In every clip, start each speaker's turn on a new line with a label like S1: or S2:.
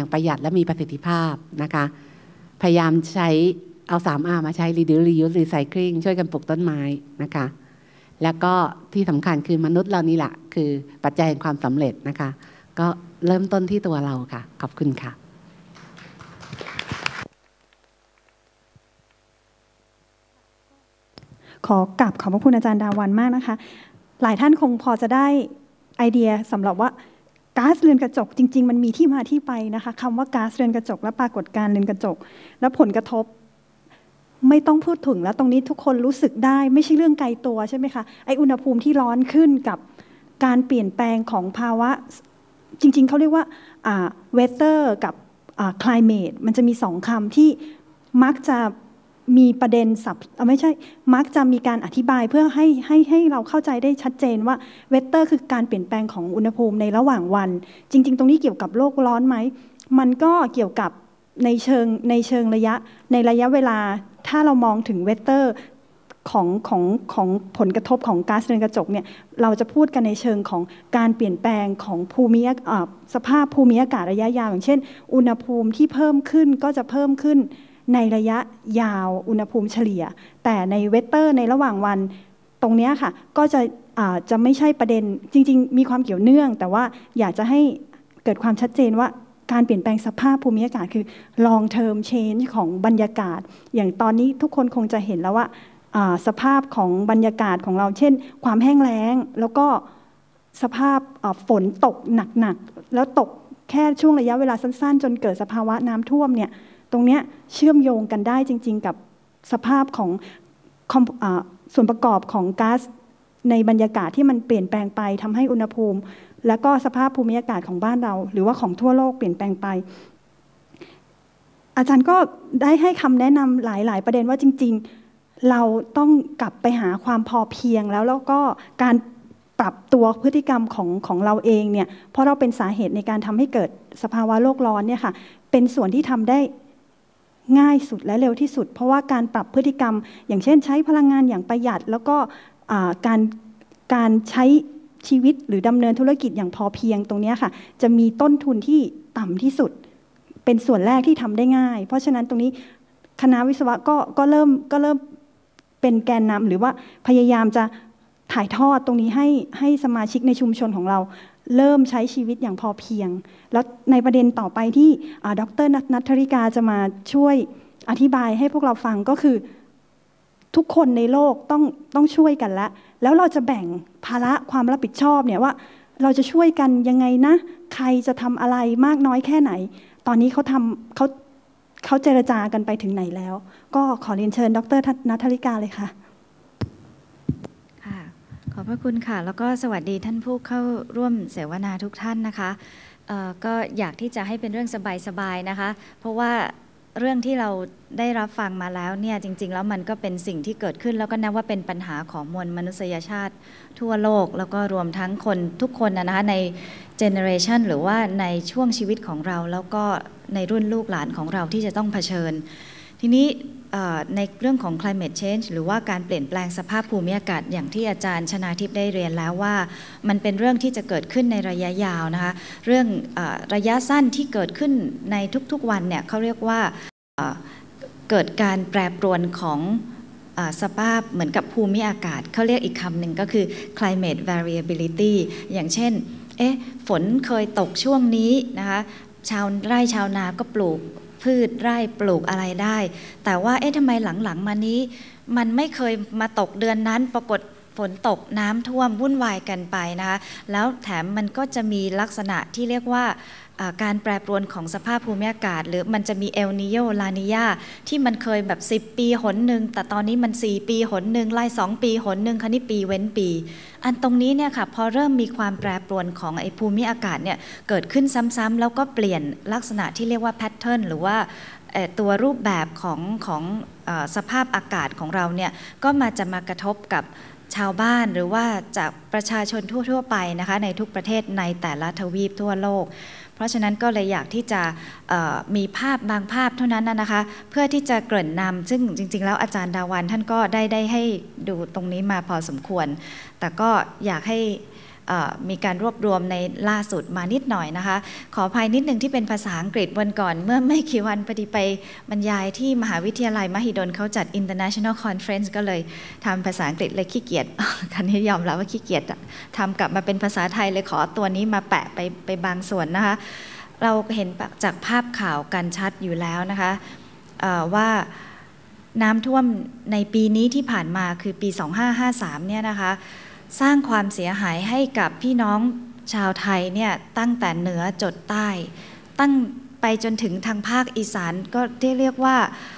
S1: อย่างประหยัดและมีประสิทธิภาพนะคะพยายามใช้เอา 3R มาใช้ reduce reuse recycling ช่วยกันปลูกต้นไม้นะคะแล้วก็ที่สำคัญคือมนุษย์เรานี่แหละคือปัจจัยแห่งความสำเร็จนะคะก็เริ่มต้นที่ตัวเราค่ะขอบคุณค่ะ
S2: ขอบพระคุณอาจารย์ดาวันมากนะคะหลายท่านคงพอจะได้ไอเดียสำหรับว่าก๊าซเรือนกระจกจริงๆมันมีที่มาที่ไปนะคะคำว่าก๊าซเรือนกระจกและปรากฏการณ์เรือนกระจกและผลกระทบไม่ต้องพูดถึงแล้วตรงนี้ทุกคนรู้สึกได้ไม่ใช่เรื่องไกลตัวใช่ไหมคะไออุณหภูมิที่ร้อนขึ้นกับการเปลี่ยนแปลงของภาวะจริงๆเขาเรียกว่าweather กับclimate มันจะมีสองคำที่มักจะมีประเด็นไม่ใช่มักจะมีการอธิบายเพื่อให้เราเข้าใจได้ชัดเจนว่าเวเตอร์คือการเปลี่ยนแปลงของอุณหภูมิในระหว่างวันจริงๆตรงนี้เกี่ยวกับโลกร้อนไหมมันก็เกี่ยวกับในเชิงระยะเวลาถ้าเรามองถึงเวเตอร์ของผลกระทบของก๊าซเรือนกระจกเนี่ยเราจะพูดกันในเชิงของการเปลี่ยนแปลงของสภาพภูมิอากาศระยะยาวอย่างเช่นอุณหภูมิที่เพิ่มขึ้นก็จะเพิ่มขึ้นในระยะยาวอุณหภูมิเฉลี่ยแต่ในเวเตอร์ในระหว่างวันตรงนี้ค่ะก็จะไม่ใช่ประเด็นจริงๆมีความเกี่ยวเนื่องแต่ว่าอยากจะให้เกิดความชัดเจนว่าการเปลี่ยนแปลงสภาพภูมิอากาศคือ long term change ของบรรยากาศอย่างตอนนี้ทุกคนคงจะเห็นแล้วว่าสภาพของบรรยากาศของเราเช่นความแห้งแล้งแล้วก็สภาพฝนตกหนักๆแล้วตกแค่ช่วงระยะเวลาสั้นๆจนเกิดสภาวะน้ำท่วมเนี่ยตรงนี้เชื่อมโยงกันได้จริงๆกับสภาพของส่วนประกอบของก๊าซในบรรยากาศที่มันเปลี่ยนแปลงไปทำให้อุณหภูมิและก็สภาพภูมิอากาศของบ้านเราหรือว่าของทั่วโลกเปลี่ยนแปลงไปอาจารย์ก็ได้ให้คำแนะนำหลายๆประเด็นว่าจริงๆเราต้องกลับไปหาความพอเพียงแล้วก็การปรับตัวพฤติกรรมของเราเองเนี่ยเพราะเราเป็นสาเหตุในการทำให้เกิดสภาวะโลกร้อนเนี่ยค่ะเป็นส่วนที่ทำได้ง่ายสุดและเร็วที่สุดเพราะว่าการปรับพฤติกรรมอย่างเช่นใช้พลังงานอย่างประหยัดแล้วก็การใช้ชีวิตหรือดำเนินธุรกิจอย่างพอเพียงตรงนี้ค่ะจะมีต้นทุนที่ต่ำที่สุดเป็นส่วนแรกที่ทำได้ง่ายเพราะฉะนั้นตรงนี้คณะวิศวะก็เริ่มเป็นแกนนำหรือว่าพยายามจะถ่ายทอดตรงนี้ให้สมาชิกในชุมชนของเราเริ่มใช้ชีวิตอย่างพอเพียงแล้วในประเด็นต่อไปที่ดร.ณัฐริกาจะมาช่วยอธิบายให้พวกเราฟังก็คือทุกคนในโลกต้องช่วยกันแล้วเราจะแบ่งภาระความรับผิดชอบเนี่ยว่าเราจะช่วยกันยังไงนะใครจะทำอะไรมากน้อยแค่ไหนตอนนี้เขาเจรจากันไปถึงไหนแล้วก็ขอเรียนเชิญดร.ณัฐริกาเลยค่ะ
S3: ขอบพระคุณค่ะแล้วก็สวัสดีท่านผู้เข้าร่วมเสวนาทุกท่านนะคะก็อยากที่จะให้เป็นเรื่องสบายๆนะคะเพราะว่าเรื่องที่เราได้รับฟังมาแล้วเนี่ยจริงๆแล้วมันก็เป็นสิ่งที่เกิดขึ้นแล้วก็นับว่าเป็นปัญหาของมวลมนุษยชาติทั่วโลกแล้วก็รวมทั้งคนทุกคนนะคะในเจเนอเรชันหรือว่าในช่วงชีวิตของเราแล้วก็ในรุ่นลูกหลานของเราที่จะต้องเผชิญทีนี้ในเรื่องของ climate change หรือว่าการเปลี่ยนแปลงสภาพภูมิอากาศอย่างที่อาจารย์ชนาทิพย์ได้เรียนแล้วว่ามันเป็นเรื่องที่จะเกิดขึ้นในระยะยาวนะคะเรื่องระยะสั้นที่เกิดขึ้นในทุกๆวันเนี่ยเขาเรียกว่าเกิดการแปรปรวนของสภาพเหมือนกับภูมิอากาศเขาเรียกอีกคำหนึ่งก็คือ climate variability อย่างเช่นฝนเคยตกช่วงนี้นะคะชาวไร่ชาวนาก็ปลูกพืชไร่ปลูกอะไรได้แต่ว่าทำไมหลังๆมานี้มันไม่เคยมาตกเดือนนั้นปรากฏฝนตกน้ำท่วมวุ่นวายกันไปนะคะแล้วแถมมันก็จะมีลักษณะที่เรียกว่าการแปรปรวนของสภาพภูมิอากาศหรือมันจะมีเอลนีโญลานีญาที่มันเคยแบบ10 ปีหนหนึ่งแต่ตอนนี้มัน4 ปีหนหนึ่งไล่2 ปีหนหนึ่งคันนี้ปีเว้นปีอันตรงนี้เนี่ยค่ะพอเริ่มมีความแปรปรวนของไอ้ภูมิอากาศเนี่ยเกิดขึ้นซ้ำๆแล้วก็เปลี่ยนลักษณะที่เรียกว่าแพทเทิร์นหรือว่าตัวรูปแบบของสภาพอากาศของเราเนี่ยก็จะมากระทบกับชาวบ้านหรือว่าจากประชาชนทั่วๆไปนะคะในทุกประเทศในแต่ละทวีปทั่วโลกเพราะฉะนั้นก็เลยอยากที่จะมีภาพบางภาพเท่านั้นนะคะเพื่อที่จะเกริ่นนำซึ่งจริงๆแล้วอาจารย์ดาวันท่านก็ได้ให้ดูตรงนี้มาพอสมควรแต่ก็อยากให้มีการรวบรวมในล่าสุดมานิดหน่อยนะคะขออภัยนิดนึงที่เป็นภาษาอังกฤษวันก่อนเมื่อไม่กี่วันพอดีไปบรรยายที่มหาวิทยาลัยมหิดลเขาจัด International Conference ก็เลยทำภาษาอังกฤษเลยขี้เกียจคันนี้ยอมรับว่าขี้เกียจทำกลับมาเป็นภาษาไทยเลยขอตัวนี้มาแปะไปบางส่วนนะคะเราเห็นจากภาพข่าวกันชัดอยู่แล้วนะคะว่าน้ำท่วมในปีนี้ที่ผ่านมาคือปี 2553 เนี่ยนะคะสร้างความเสียหายให้กับพี่น้องชาวไทยเนี่ยตั้งแต่เหนือจดใต้ตั้งไปจนถึงทางภาคอีสานก็ที่เรียกว่า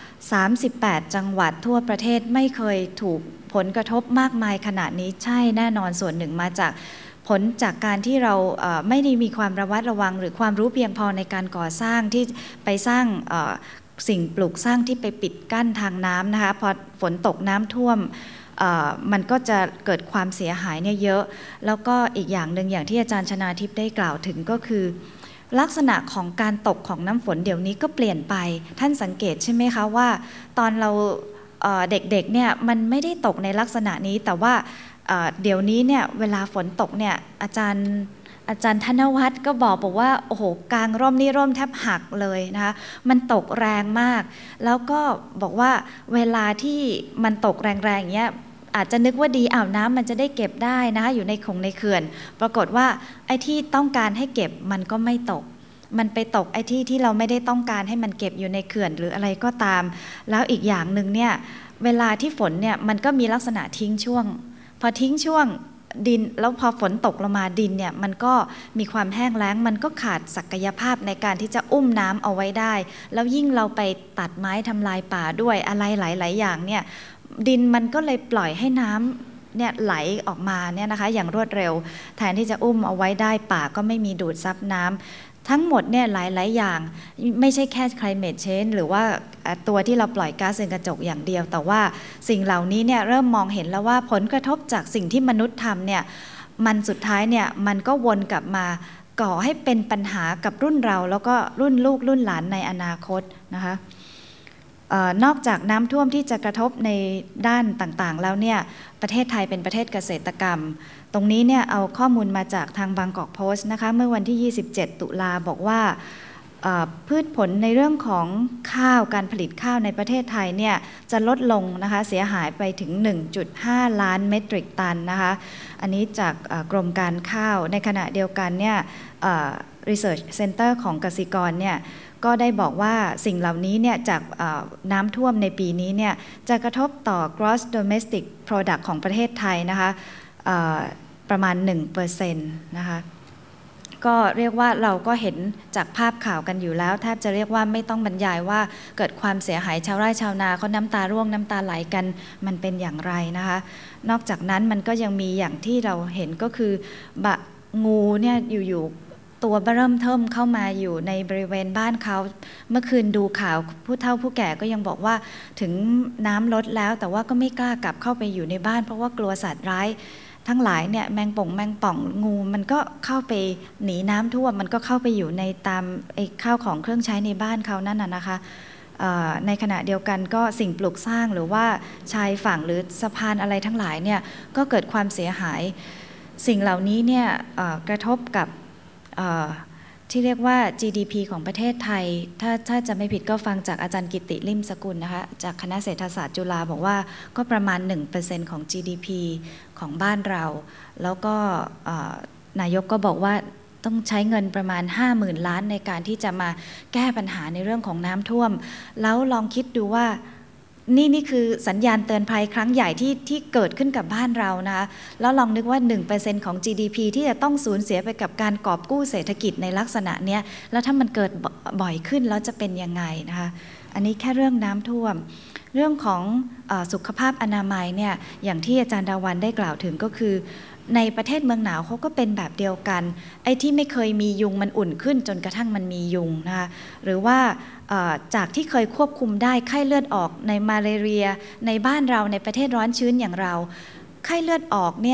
S3: 38จังหวัดทั่วประเทศไม่เคยถูกผลกระทบมากมายขนาดนี้ใช่แน่นอนส่วนหนึ่งมาจากผลจากการที่เราไม่ได้มีความระมัดระวังหรือความรู้เพียงพอในการก่อสร้างที่ไปสร้างสิ่งปลูกสร้างที่ไปปิดกั้นทางน้ำนะคะพอฝนตกน้ำท่วมมันก็จะเกิดความเสียหายเนี่ยเยอะแล้วก็อีกอย่างหนึ่งอย่างที่อาจารย์ชนาทิพย์ได้กล่าวถึงก็คือลักษณะของการตกของน้ำฝนเดี๋ยวนี้ก็เปลี่ยนไปท่านสังเกตใช่ไหมคะว่าตอนเราเด็กๆเนี่ยมันไม่ได้ตกในลักษณะนี้แต่ว่าเดี๋ยวนี้เนี่ยเวลาฝนตกเนี่ยอาจารย์ธนวัฒน์ก็บอกว่าโอ้โหกลางร่มนี่ร่มแทบหักเลยนะคะมันตกแรงมากแล้วก็บอกว่าเวลาที่มันตกแรงๆอย่างเงี้ยอาจจะนึกว่าดีน้ำมันจะได้เก็บได้นะคะอยู่ในเขื่อนปรากฏว่าไอ้ที่ต้องการให้เก็บมันก็ไม่ตกมันไปตกไอ้ที่เราไม่ได้ต้องการให้มันเก็บอยู่ในเขื่อนหรืออะไรก็ตามแล้วอีกอย่างหนึ่งเนี่ยเวลาที่ฝนเนี่ยมันก็มีลักษณะทิ้งช่วงพอทิ้งช่วงดินแล้วพอฝนตกลงมาดินเนี่ยมันก็มีความแห้งแล้งมันก็ขาดศักยภาพในการที่จะอุ้มน้ำเอาไว้ได้แล้วยิ่งเราไปตัดไม้ทำลายป่าด้วยอะไรหลายๆอย่างเนี่ยดินมันก็เลยปล่อยให้น้ำเนี่ยไหลออกมาเนี่ยนะคะอย่างรวดเร็วแทนที่จะอุ้มเอาไว้ได้ป่าก็ไม่มีดูดซับน้ำทั้งหมดเนี่ยหลายๆอย่างไม่ใช่แค่ climate change หรือว่าตัวที่เราปล่อยก๊าซเรือนกระจกอย่างเดียวแต่ว่าสิ่งเหล่านี้เนี่ยเริ่มมองเห็นแล้วว่าผลกระทบจากสิ่งที่มนุษย์ทำเนี่ยมันสุดท้ายเนี่ยมันก็วนกลับมาก่อให้เป็นปัญหากับรุ่นเราแล้วก็รุ่นลูกรุ่นหลานในอนาคตนะคะนอกจากน้ำท่วมที่จะกระทบในด้านต่างๆแล้วเนี่ยประเทศไทยเป็นประเทศเกษตรกรรมตรงนี้เนี่ยเอาข้อมูลมาจากทางบางกอกโพสต์นะคะเมื่อวันที่27ตุลาบอกว่าพืชผลในเรื่องของข้าวการผลิตข้าวในประเทศไทยเนี่ยจะลดลงนะคะเสียหายไปถึง 1.5 ล้านเมตริกตันนะคะอันนี้จากกรมการข้าวในขณะเดียวกันเนี่ยResearch Center ของกสิกรเนี่ยก็ได้บอกว่าสิ่งเหล่านี้เนี่ยจากน้ำท่วมในปีนี้เนี่ยจะกระทบต่อ Gross Domestic Product ของประเทศไทยนะคะประมาณ 1% นะคะก็เรียกว่าเราก็เห็นจากภาพข่าวกันอยู่แล้วแทบจะเรียกว่าไม่ต้องบรรยายว่าเกิดความเสียหายชาวไร่ชาวนาเขาน้ำตาร่วงน้ำตาไหลกันมันเป็นอย่างไรนะคะนอกจากนั้นมันก็ยังมีอย่างที่เราเห็นก็คืองูเนี่ยอยู่ตัวเริ่มเทิมเข้ามาอยู่ในบริเวณบ้านเขาเมื่อคืนดูข่าวผู้เฒ่าผู้แก่ก็ยังบอกว่าถึงน้ำลดแล้วแต่ว่าก็ไม่กล้ากลับเข้าไปอยู่ในบ้านเพราะว่ากลัวสัตว์ร้ายทั้งหลายเนี่ยแมงป่องงูมันก็เข้าไปหนีน้ำท่วมมันก็เข้าไปอยู่ในตามไอ้ข้าวของเครื่องใช้ในบ้านเขานั่นน่ะนะคะในขณะเดียวกันก็สิ่งปลูกสร้างหรือว่าชายฝั่งหรือสะพานอะไรทั้งหลายเนี่ยก็เกิดความเสียหายสิ่งเหล่านี้เนี่ยกระทบกับที่เรียกว่า GDP ของประเทศไทยถ้าจะไม่ผิดก็ฟังจากอาจารย์กิติลิ่มสกุลนะคะจากคณะเศรษฐศาสตร์จุฬาบอกว่าก็ประมาณ 1% ของ GDP ของบ้านเราแล้วก็นายกก็บอกว่าต้องใช้เงินประมาณ 50,000 ล้านในการที่จะมาแก้ปัญหาในเรื่องของน้ำท่วมแล้วลองคิดดูว่านี่คือสัญญาณเตือนภัยครั้งใหญ่ที่เกิดขึ้นกับบ้านเรานะคะแล้วลองนึกว่า 1% ของ GDP ที่จะต้องสูญเสียไปกับการกอบกู้เศรษฐกิจในลักษณะเนี้ยแล้วถ้ามันเกิดบ่อยขึ้นแล้วจะเป็นยังไงนะคะอันนี้แค่เรื่องน้ำท่วมเรื่องของสุขภาพอนามัยเนี่ยอย่างที่อาจารย์ดาวันได้กล่าวถึงก็คือในประเทศเมืองหนาวเขาก็เป็นแบบเดียวกันไอ้ที่ไม่เคยมียุงมันอุ่นขึ้นจนกระทั่งมันมียุงนะคะหรือว่าจากที่เคยควบคุมได้ไข้เลือดออกในมาลาเรียในบ้านเราในประเทศร้อนชื้นอย่างเราไข้เลือดออกเนี่ย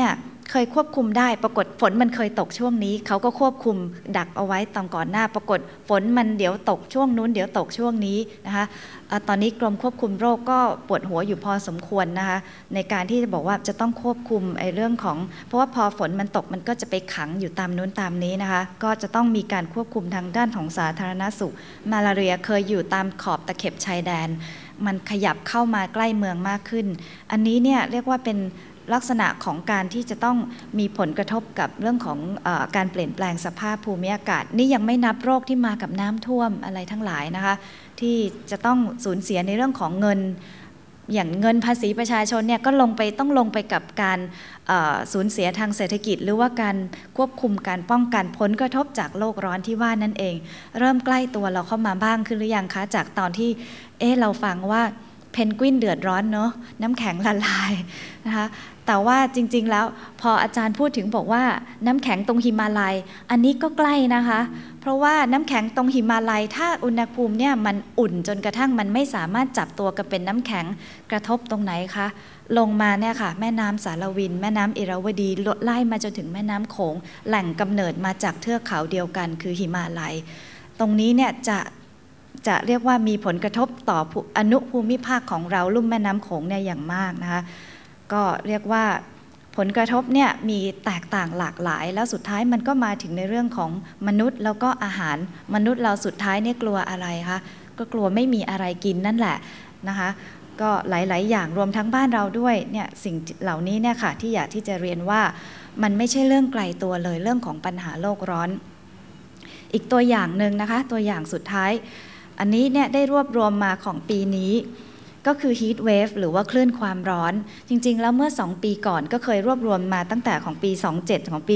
S3: เคยควบคุมได้ปรากฏฝนมันเคยตกช่วงนี้เขาก็ควบคุมดักเอาไว้ตอนก่อนหน้าปรากฏฝนมันเดี๋ยวตกช่วงนู้นเดี๋ยวตกช่วงนี้นะคะตอนนี้กรมควบคุมโรคก็ปวดหัวอยู่พอสมควรนะคะในการที่จะบอกว่าจะต้องควบคุมเรื่องของเพราะว่าพอฝนมันตกมันก็จะไปขังอยู่ตามนู้นตามนี้นะคะก็จะต้องมีการควบคุมทางด้านของสาธารณสุขมาลาเรียเคยอยู่ตามขอบตะเข็บชายแดนมันขยับเข้ามาใกล้เมืองมากขึ้นอันนี้เนี่ยเรียกว่าเป็นลักษณะของการที่จะต้องมีผลกระทบกับเรื่องของการเปลี่ยนแปลงสภาพภูมิอากาศนี่ยังไม่นับโรคที่มากับน้ำท่วมอะไรทั้งหลายนะคะที่จะต้องสูญเสียในเรื่องของเงินอย่างเงินภาษีประชาชนเนี่ยก็ต้องลงไปกับการสูญเสียทางเศรษฐกิจหรือว่าการควบคุมการป้องกันผลกระทบจากโลกร้อนที่ว่านั่นเองเริ่มใกล้ตัวเราเข้ามาบ้างขึ้นหรือยังคะจากตอนที่เราฟังว่าเพนกวินเดือดร้อนเนาะน้ำแข็งละลายนะคะแต่ว่าจริงๆแล้วพออาจารย์พูดถึงบอกว่าน้ำแข็งตรงหิมาลัยอันนี้ก็ใกล้นะคะเพราะว่าน้ำแข็งตรงหิมาลัยถ้าอุณหภูมิเนี่ยมันอุ่นจนกระทั่งมันไม่สามารถจับตัวกันเป็นน้ำแข็งกระทบตรงไหนคะลงมาเนี่ยค่ะแม่น้ำสารวินแม่น้ำอิราวดีไล่มาจนถึงแม่น้ำโขงแหล่งกำเนิดมาจากเทือกเขาเดียวกันคือหิมาลัยตรงนี้เนี่ยจะเรียกว่ามีผลกระทบต่ออนุภูมิภาคของเราลุ่มแม่น้ำโขงเนี่ยอย่างมากนะคะก็เรียกว่าผลกระทบเนี่ยมีแตกต่างหลากหลายแล้วสุดท้ายมันก็มาถึงในเรื่องของมนุษย์แล้วก็อาหารมนุษย์เราสุดท้ายเนี่ยกลัวอะไรคะก็กลัวไม่มีอะไรกินนั่นแหละนะคะก็หลายๆอย่างรวมทั้งบ้านเราด้วยเนี่ยสิ่งเหล่านี้เนี่ยค่ะที่อยากที่จะเรียนว่ามันไม่ใช่เรื่องไกลตัวเลยเรื่องของปัญหาโลกร้อนอีกตัวอย่างหนึ่งนะคะตัวอย่างสุดท้ายอันนี้เนี่ยได้รวบรวมมาของปีนี้ก็คือ heat wave หรือว่าคลื่นความร้อนจริงๆแล้วเมื่อ2ปีก่อนก็เคยรวบรวมมาตั้งแต่ของปี27ของปี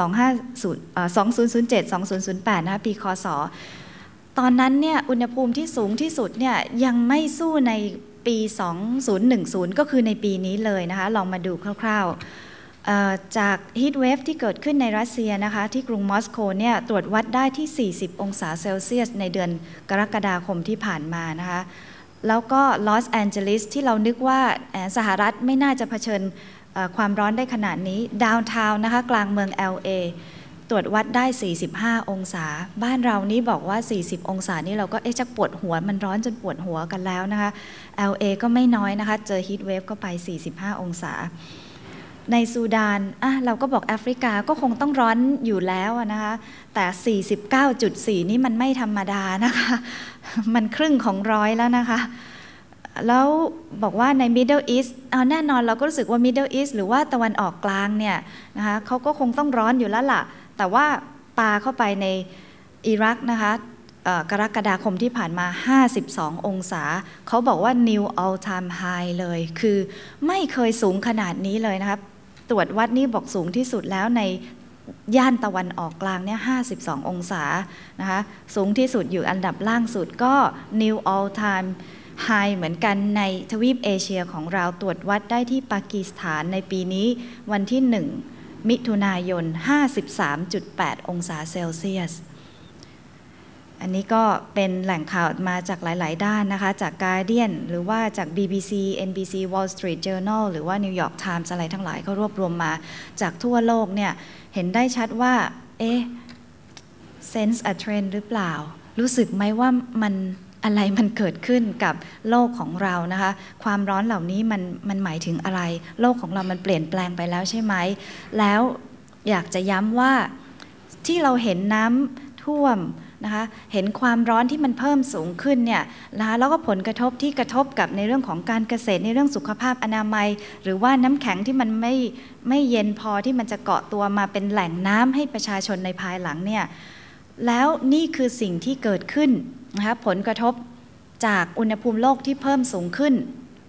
S3: 2007 2008นะคะปีคศตอนนั้นเนี่ยอุณหภูมิที่สูงที่สุดเนี่ยยังไม่สู้ในปี2010ก็คือในปีนี้เลยนะคะลองมาดูคร่าวๆจาก heat wave ที่เกิดขึ้นในรัสเซียนะคะที่กรุงมอสโกเนี่ยตรวจวัดได้ที่40องศาเซลเซียสในเดือนกรกฎาคมที่ผ่านมานะคะแล้วก็ลอสแอนเจลิสที่เรานึกว่าสหรัฐไม่น่าจะเผชิญความร้อนได้ขนาดนี้ดาวน์ทาวน์นะคะกลางเมือง LA ตรวจวัดได้45องศาบ้านเรานี้บอกว่า40องศานี่เราก็จะปวดหัวมันร้อนจนปวดหัวกันแล้วนะคะ LA ก็ไม่น้อยนะคะเจอฮีทเวฟก็ไป45องศาในซูดานเราก็บอกแอฟริกาก็คงต้องร้อนอยู่แล้วนะคะแต่ 49.4 นี่มันไม่ธรรมดานะคะมันครึ่งของร้อยแล้วนะคะแล้วบอกว่าใน Middle East แน่นอนเราก็รู้สึกว่า Middle East หรือว่าตะวันออกกลางเนี่ยนะคะเขาก็คงต้องร้อนอยู่แล้วล่ะแต่ว่าปาเข้าไปในอิรักนะคะกรกฎาคมที่ผ่านมา52องศาเขาบอกว่า New All Time High เลยคือไม่เคยสูงขนาดนี้เลยนะคะตรวจวัดนี่บอกสูงที่สุดแล้วในย่านตะวันออกกลางเนี่ย52องศานะคะสูงที่สุดอยู่อันดับล่างสุดก็ New All Time High เหมือนกันในทวีปเอเชียของเราตรวจวัดได้ที่ปากีสถานในปีนี้วันที่1มิถุนายน 53.8 องศาเซลเซียสอันนี้ก็เป็นแหล่งข่าวมาจากหลายๆด้านนะคะจาก Guardian หรือว่าจาก BBC NBC Wall Street Journal หรือว่า New York Times อะไรทั้งหลายก็รวบรวมมาจากทั่วโลกเนี่ยเห็นได้ชัดว่าsense a trend หรือเปล่ารู้สึกไหมว่าอะไรมันเกิดขึ้นกับโลกของเรานะคะความร้อนเหล่านี้มันหมายถึงอะไรโลกของเรามันเปลี่ยนแปลงไปแล้วใช่ไหมแล้วอยากจะย้ำว่าที่เราเห็นน้ำท่วมนะคะเห็นความร้อนที่มันเพิ่มสูงขึ้นเนี่ยนะคะแล้วก็ผลกระทบที่กระทบกับในเรื่องของการเกษตรในเรื่องสุขภาพอนามัยหรือว่าน้ำแข็งที่มันไม่เย็นพอที่มันจะเกาะตัวมาเป็นแหล่งน้ำให้ประชาชนในภายหลังเนี่ยแล้วนี่คือสิ่งที่เกิดขึ้นนะคะผลกระทบจากอุณหภูมิโลกที่เพิ่มสูงขึ้น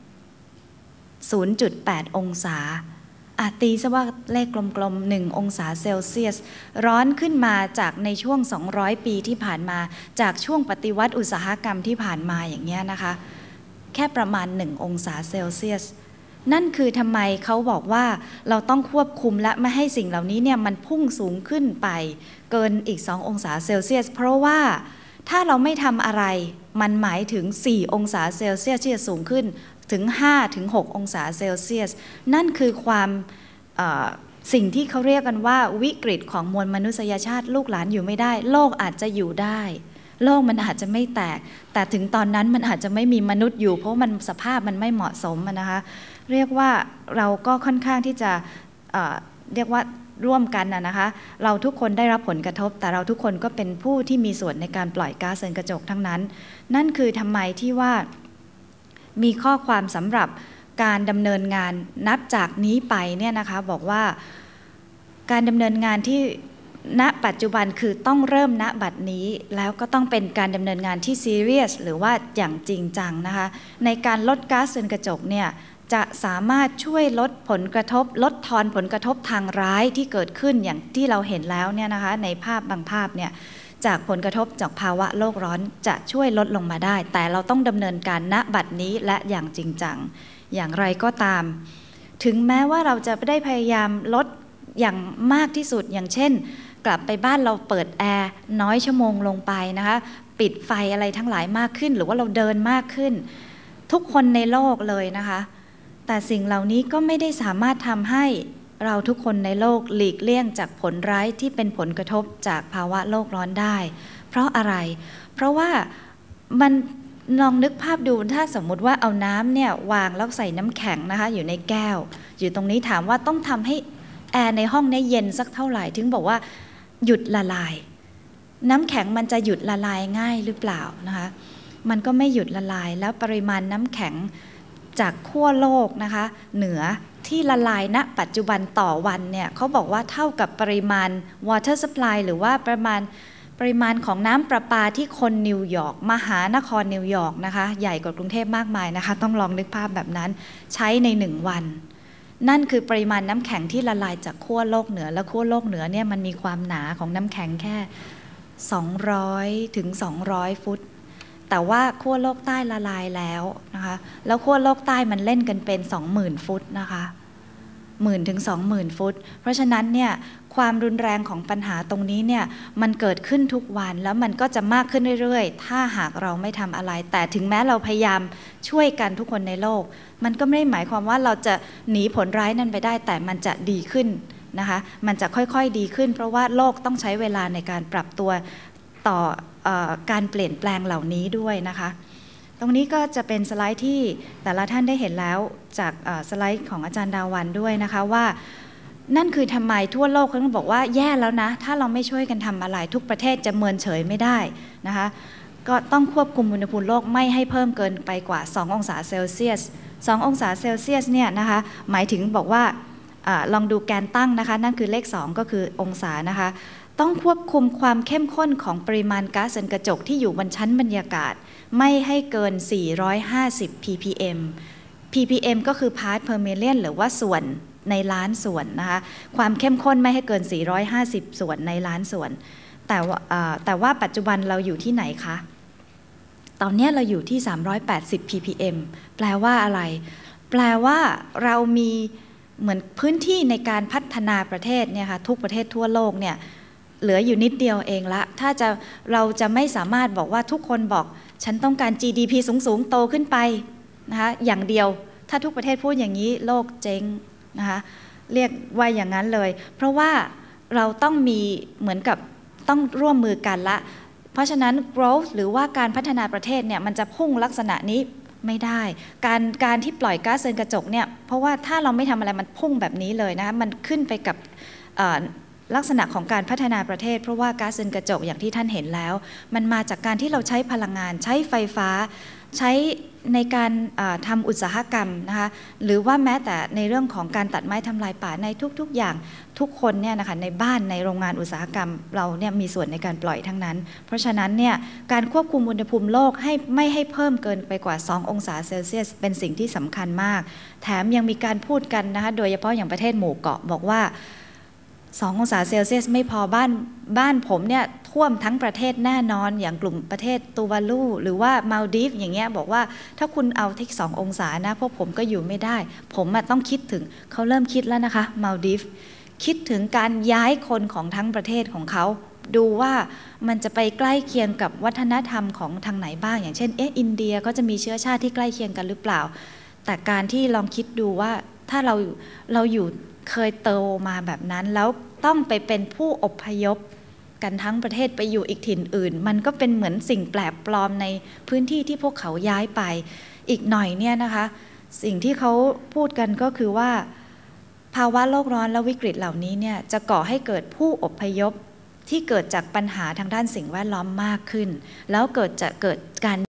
S3: 0.8 องศาตีซะว่าเลขกลมๆ1องศาเซลเซียสร้อนขึ้นมาจากในช่วง200ปีที่ผ่านมาจากช่วงปฏิวัติอุตสาหกรรมที่ผ่านมาอย่างเงี้ยนะคะแค่ประมาณ1องศาเซลเซียสนั่นคือทำไมเขาบอกว่าเราต้องควบคุมและไม่ให้สิ่งเหล่านี้เนี่ยมันพุ่งสูงขึ้นไปเกินอีก2องศาเซลเซียสเพราะว่าถ้าเราไม่ทำอะไรมันหมายถึง4องศาเซลเซียสที่จะสูงขึ้นถึง5 ถึง 6 องศาเซลเซียสนั่นคือความสิ่งที่เขาเรียกกันว่าวิกฤตของมวลมนุษยชาติลูกหลานอยู่ไม่ได้โลกอาจจะอยู่ได้โลกมันอาจจะไม่แตกแต่ถึงตอนนั้นมันอาจจะไม่มีมนุษย์อยู่เพราะมันสภาพมันไม่เหมาะสมนะคะเรียกว่าเราก็ค่อนข้างที่จะเรียกว่าร่วมกันนะคะเราทุกคนได้รับผลกระทบแต่เราทุกคนก็เป็นผู้ที่มีส่วนในการปล่อยก๊าซเรือนกระจกทั้งนั้นนั่นคือทำไมที่ว่ามีข้อความสำหรับการดำเนินงานนับจากนี้ไปเนี่ยนะคะบอกว่าการดำเนินงานที่ณปัจจุบันคือต้องเริ่มณบัดนี้แล้วก็ต้องเป็นการดำเนินงานที่ซีเรียสหรือว่าอย่างจริงจังนะคะในการลดก๊าซเรือนกระจกเนี่ยจะสามารถช่วยลดผลกระทบลดทอนผลกระทบทางร้ายที่เกิดขึ้นอย่างที่เราเห็นแล้วเนี่ยนะคะในภาพบางภาพเนี่ยจากผลกระทบจากภาวะโลกร้อนจะช่วยลดลงมาได้แต่เราต้องดำเนินการณบัดนี้และอย่างจริงจังอย่างไรก็ตามถึงแม้ว่าเราจะได้พยายามลดอย่างมากที่สุดอย่างเช่นกลับไปบ้านเราเปิดแอร์น้อยชั่วโมงลงไปนะคะปิดไฟอะไรทั้งหลายมากขึ้นหรือว่าเราเดินมากขึ้นทุกคนในโลกเลยนะคะแต่สิ่งเหล่านี้ก็ไม่ได้สามารถทำให้เราทุกคนในโลกหลีกเลี่ยงจากผลร้ายที่เป็นผลกระทบจากภาวะโลกร้อนได้เพราะอะไรเพราะว่ามันลองนึกภาพดูถ้าสมมุติว่าเอาน้ำเนี่ยวางแล้วใส่น้ำแข็งนะคะอยู่ในแก้วอยู่ตรงนี้ถามว่าต้องทำให้แอร์ในห้องนี้เย็นสักเท่าไหร่ถึงบอกว่าหยุดละลายน้ำแข็งมันจะหยุดละลายง่ายหรือเปล่านะคะมันก็ไม่หยุดละลายแล้วปริมาณน้ำแข็งจากขั้วโลกนะคะเหนือที่ละลายณปัจจุบันต่อวันเนี่ยเขาบอกว่าเท่ากับปริมาณ water supply หรือว่าปริมาณของน้ำประปาที่คนนิวยอร์กมหานครนิวยอร์กนะคะใหญ่กว่ากรุงเทพมากมายนะคะต้องลองนึกภาพแบบนั้นใช้ใน1 วันนั่นคือปริมาณน้ำแข็งที่ละลายจากขั้วโลกเหนือและขั้วโลกเหนือเนี่ยมันมีความหนาของน้ำแข็งแค่200 ถึง 200 ฟุตแต่ว่าขั้วโลกใต้ละลายแล้วนะคะแล้วขั้วโลกใต้มันเล่นกันเป็น 20,000 ฟุตนะคะ10,000 ถึง 20,000 ฟุตเพราะฉะนั้นเนี่ยความรุนแรงของปัญหาตรงนี้เนี่ยมันเกิดขึ้นทุกวันแล้วมันก็จะมากขึ้นเรื่อยๆถ้าหากเราไม่ทำอะไรแต่ถึงแม้เราพยายามช่วยกันทุกคนในโลกมันก็ไม่ได้หมายความว่าเราจะหนีผลร้ายนั้นไปได้แต่มันจะดีขึ้นนะคะมันจะค่อยๆดีขึ้นเพราะว่าโลกต้องใช้เวลาในการปรับตัวต่อการเปลี่ยนแปลงเหล่านี้ด้วยนะคะตรงนี้ก็จะเป็นสไลด์ที่แต่ละท่านได้เห็นแล้วจากสไลด์ของอาจารย์ดาวันด้วยนะคะว่านั่นคือทำไมทั่วโลกเขาต้องบอกว่าแย่แล้วนะถ้าเราไม่ช่วยกันทำอะไรทุกประเทศจะเมินเฉยไม่ได้นะคะก็ต้องควบคุมอุณหภูมิโลกไม่ให้เพิ่มเกินไปกว่า2 องศาเซลเซียส2 องศาเซลเซียสเนี่ยนะคะหมายถึงบอกว่าลองดูแกนตั้งนะคะนั่นคือเลข2ก็คือองศานะคะต้องควบคุมความเข้มข้นของปริมาณก๊าซเรือนกระจกที่อยู่บนชั้นบรรยากาศไม่ให้เกิน450 ppm ppm ก็คือ part per million หรือว่าส่วนในล้านส่วนนะคะความเข้มข้นไม่ให้เกิน450ส่วนในล้านส่วนแต่ว่าปัจจุบันเราอยู่ที่ไหนคะตอนนี้เราอยู่ที่380 ppm แปลว่าอะไรแปลว่าเรามีเหมือนพื้นที่ในการพัฒนาประเทศเนี่ยค่ะทุกประเทศทั่วโลกเนี่ยเหลืออยู่นิดเดียวเองละถ้าเราจะไม่สามารถบอกว่าทุกคนบอกฉันต้องการ GDP สูงๆโตขึ้นไปนะคะอย่างเดียวถ้าทุกประเทศพูดอย่างนี้โลกเจ๊งนะคะเรียกว่าอย่างนั้นเลยเพราะว่าเราต้องมีเหมือนกับต้องร่วมมือกันละเพราะฉะนั้น growth หรือว่าการพัฒนาประเทศเนี่ยมันจะพุ่งลักษณะนี้ไม่ได้การที่ปล่อยก๊าซเรือนกระจกเนี่ยเพราะว่าถ้าเราไม่ทำอะไรมันพุ่งแบบนี้เลยนะคะมันขึ้นไปกับลักษณะของการพัฒนาประเทศเพราะว่าก๊าซเรือนกระจกอย่างที่ท่านเห็นแล้วมันมาจากการที่เราใช้พลังงานใช้ไฟฟ้าใช้ในการทำอุตสาหกรรมนะคะหรือว่าแม้แต่ในเรื่องของการตัดไม้ทำลายป่าในทุกๆอย่างทุกคนเนี่ยนะคะในบ้านในโรงงานอุตสาหกรรมเราเนี่ยมีส่วนในการปล่อยทั้งนั้นเพราะฉะนั้นเนี่ยการควบคุมอุณหภูมิโลกให้ไม่ให้เพิ่มเกินไปกว่า2 องศาเซลเซียสเป็นสิ่งที่สำคัญมากแถมยังมีการพูดกันนะคะโดยเฉพาะอย่างประเทศหมู่เกาะบอกว่า2 องศาเซลเซียสไม่พอบ้านผมเนี่ยท่วมทั้งประเทศแน่นอนอย่างกลุ่มประเทศตูวาลูหรือว่ามาลดีฟอย่างเงี้ยบอกว่าถ้าคุณเอาที่2 องศานะพวกผมก็อยู่ไม่ได้ผมต้องคิดถึงเขาเริ่มคิดแล้วนะคะมาลดีฟคิดถึงการย้ายคนของทั้งประเทศของเขาดูว่ามันจะไปใกล้เคียงกับวัฒนธรรมของทางไหนบ้างอย่างเช่นอินเดียก็จะมีเชื้อชาติที่ใกล้เคียงกันหรือเปล่าแต่การที่ลองคิดดูว่าถ้าเราอยู่เคยโตมาแบบนั้นแล้วต้องไปเป็นผู้อพยพกันทั้งประเทศไปอยู่อีกถิ่นอื่นมันก็เป็นเหมือนสิ่งแปลกปลอมในพื้นที่ที่พวกเขาย้ายไปอีกหน่อยเนี่ยนะคะสิ่งที่เขาพูดกันก็คือว่าภาวะโลกร้อนและวิกฤตเหล่านี้เนี่ยจะก่อให้เกิดผู้อพยพที่เกิดจากปัญหาทางด้านสิ่งแวดล้อมมากขึ้นแล้วเกิดการ